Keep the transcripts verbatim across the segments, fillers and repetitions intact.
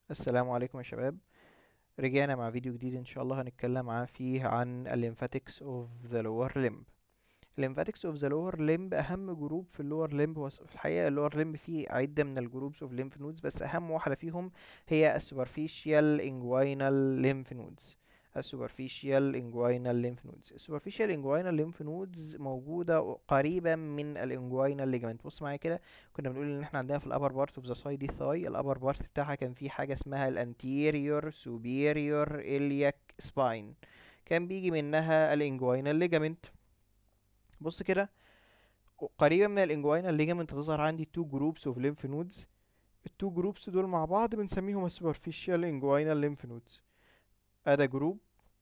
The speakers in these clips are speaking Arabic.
السلام عليكم يا شباب. رجعنا مع فيديو جديد ان شاء الله هنتكلم عن فيه عن الليمفاتكس اوف ذا لور ليمب. الليمفاتكس اوف ذا لور ليمب اهم جروب في اللور ليمب. هو في الحقيقه اللور ليمب فيه عده من الجروبس اوف ليمف نودز، بس اهم واحده فيهم هي السوبرفيشال انجوينال ليمف نودز. السوبرفيشال انجوينال ليمف نودز السوبرفيشال انجوينال ليمف نودز موجوده قريبا من الانجوينال ليجامنت. بص معايا كده، كنا بنقول ان احنا عندنا في الابر بارت اوف ذا سايد دي ثاي، الابر بارت بتاعها كان في حاجه اسمها الانتيريور سوبيريور الياك سباين، كان بيجي منها الانجوينال ليجامنت. بص كده، قريبا من الانجوينال ليجامنت تظهر عندي تو جروبس اوف ليمف نودز. التو جروبس دول مع بعض بنسميهم السوبرفيشال انجوينال ليمف نودز. ادا جروب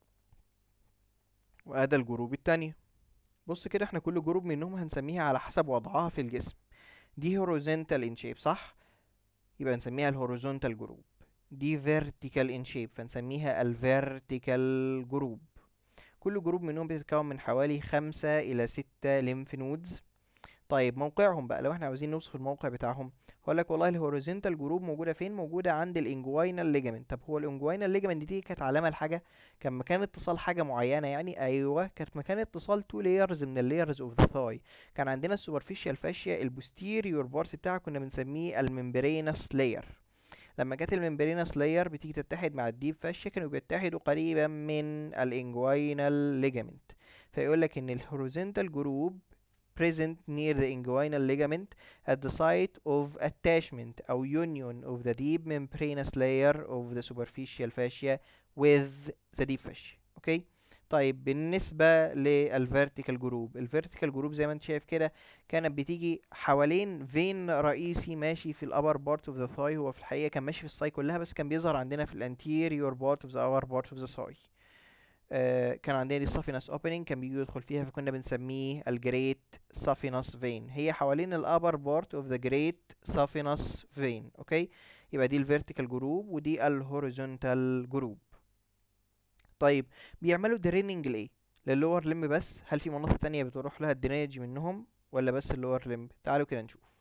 وأدا الجروب التانية. بص كده، احنا كل جروب منهم هنسميها على حسب وضعها في الجسم. دي هوريزونتال ان شيب، صح؟ يبقى نسميها الهوريزونتال جروب. دي فيرتيكال ان شيب، فنسميها الفيرتيكال جروب. كل جروب منهم بيتكون من حوالي خمسة إلى ستة ليمف نودز. طيب موقعهم بقى، لو احنا عاوزين نوصف الموقع بتاعهم، هقول لك والله الهوريزونتال جروب موجوده فين؟ موجوده عند الانجوينال ليجامنت. طب هو الانجوينال ليجامنت دي كانت علامه لحاجه؟ كان مكان اتصال حاجه معينه يعني؟ ايوه، كانت مكان اتصال تو لايرز من اللايرز اوف ذا ثاي. كان عندنا السوبرفيشال فاشيا، البوستيريور بارت بتاعها كنا بنسميه الممبرينس لاير. لما جت الممبرينس لاير بتيجي تتحد مع الديب فاشيا، كانوا بيتحدوا قريبا من الانجوينال ليجامنت. فيقول لك ان الهوريزونتال جروب present near the inguinal ligament at the site of attachment أو union of the deep membranous layer of the superficial fascia with the deep fascia. اوكي. طيب بالنسبة للفيرتيكال جروب، الفيرتيكال جروب زي ما انت شايف كده كانت بتيجي حوالين فين رئيسي ماشي في الابر بارت اوف ذا ثاي. هو في الحقيقة كان ماشي في الثاي كلها، بس كان بيظهر عندنا في الانتيريور بارت اوف ذا upper part of the thigh. آه، كان عندنا دي سافينس اوبننج كان بيجي يدخل فيها، فكنا بنسميه الجريت سافينس فين. هي حوالين الابر بارت اوف ذا جريت سافينس فين. اوكي، يبقى دي الفيرتيكال جروب ودي الهوريزونتال جروب. طيب بيعملوا دريننج لايه؟ للور ليمب بس؟ هل في مناطق تانية بتروح لها الدرينج منهم ولا بس اللور ليمب؟ تعالوا كده نشوف.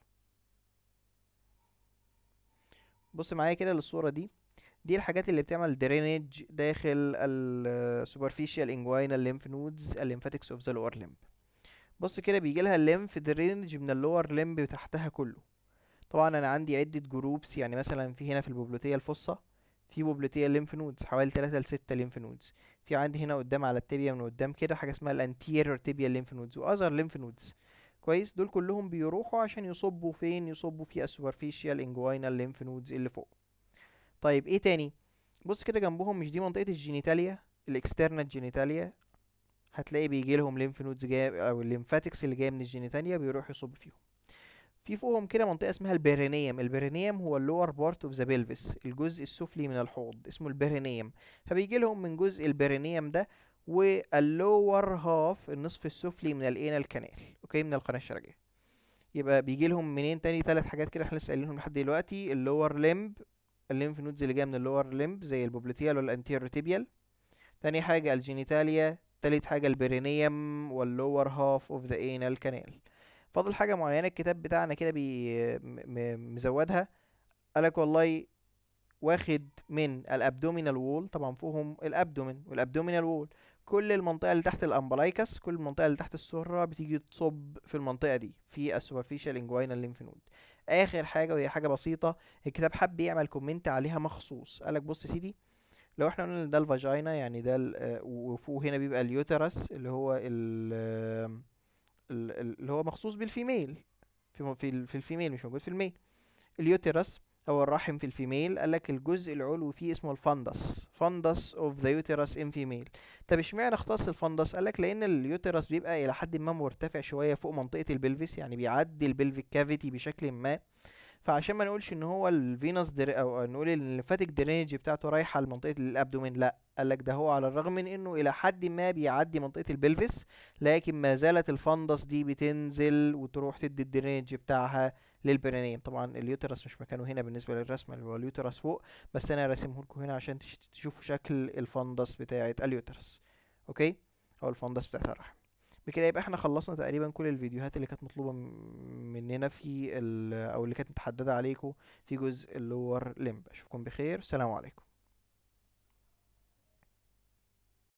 بص معايا كده للصورة دي. دي الحاجات اللي بتعمل درينج داخل السوبرفيشال انجوينال ليمف نودز الليمفاتكس اوف ذا لور ليمب. بص كده، بيجي لها الليمف درينج من اللور ليمب تحتها كله. طبعا انا عندي عده جروبس، يعني مثلا في هنا في البوبلوتيه الفصة في بوبلوتيه ليمف نودز حوالي ثلاثة ل ستة ليمف نودز. في عندي هنا قدام على التibia من قدام كده حاجه اسمها الانتيريور تيبيا ليمف نودز واذر ليمف نودز. كويس، دول كلهم بيروحوا عشان يصبوا فين؟ يصبوا في السوبرفيشال انجوينال ليمف نودز اللي فوق. طيب ايه تاني؟ بص كده جنبهم، مش دي منطقه الجينيتاليا، الاكسترنال جينيتاليا؟ هتلاقي بيجي لهم ليمف نودز جايه، او الليمفاتكس اللي جايه من الجينيتاليا بيروح يصب فيهم. في فوقهم كده منطقه اسمها البيرينيوم. البيرينيوم هو اللور بارت اوف ذا بيلفس، الجزء السفلي من الحوض اسمه البيرينيوم. فبيجي لهم من جزء البيرينيوم ده واللور هاف، النصف السفلي من الانال كانال، اوكي، من القناه الشرجيه. يبقى بيجي لهم منين تاني؟ ثلاث حاجات كده احنا لسه قايلينهم لحد دلوقتي: اللور ليمب، الليمف نودز اللي جايه من اللور ليمب زي البوبليتيال والانتيرو تيبيال. تاني حاجه الجينيتاليا. تالت حاجه البيرينيوم واللور هاف اوف ذا انال كانال. فاضل حاجه معينه الكتاب بتاعنا كده بي م- م- مزودها. قالك والله واخد من الابدومينال وول، طبعا فوقهم الابدومين والابدومينال وول، كل المنطقه اللي تحت الامبلايكس، كل المنطقه اللي تحت السره بتيجي تصب في المنطقه دي في السوبرفيشال انجوينال ليمف نود. اخر حاجه وهي حاجه بسيطه، الكتاب حب يعمل كومنت عليها مخصوص. قالك بص يا سيدي، لو احنا قلنا ان ده الفاجينا، يعني ده ال- آه، وفوق هنا بيبقى اليوترس اللي هو ال آه، ال- ال- اللي هو مخصوص بالفيميل، في م- في ال- في الفيميل مش موجود في الميل. اليوترس او الرحم في الفيميل، قالك الجزء العلوي فيه اسمه الفندس، فندس اوف ذا يوترس ان فيميل. طب اشمعنى اختص الفندس؟ قالك لان اليوترس بيبقى الى حد ما مرتفع شويه فوق منطقه البلفس، يعني بيعدي البلفيك كافيتي بشكل ما. فعشان ما نقولش ان هو الفينوس در... او نقول ان الليمفاتيك درينج بتاعته رايحه لمنطقه الابدومين، لا، قالك ده هو على الرغم من انه الى حد ما بيعدي منطقه البلفس، لكن ما زالت الفندس دي بتنزل وتروح تدي الدرينج بتاعها للبرينيم. طبعا اليوترس مش مكانه هنا بالنسبه للرسمه، اللي هو اليوترس فوق، بس انا راسمه لكم هنا عشان تش- تشوفوا شكل الفندس بتاعه اليوترس. اوكي، او الفندس بتاعه الرحم. بكده يبقى احنا خلصنا تقريبا كل الفيديوهات اللي كانت مطلوبة م- مننا في ال او اللي كانت متحددة عليكم في جزء اللور لمب. اشوفكم بخير، سلام عليكم.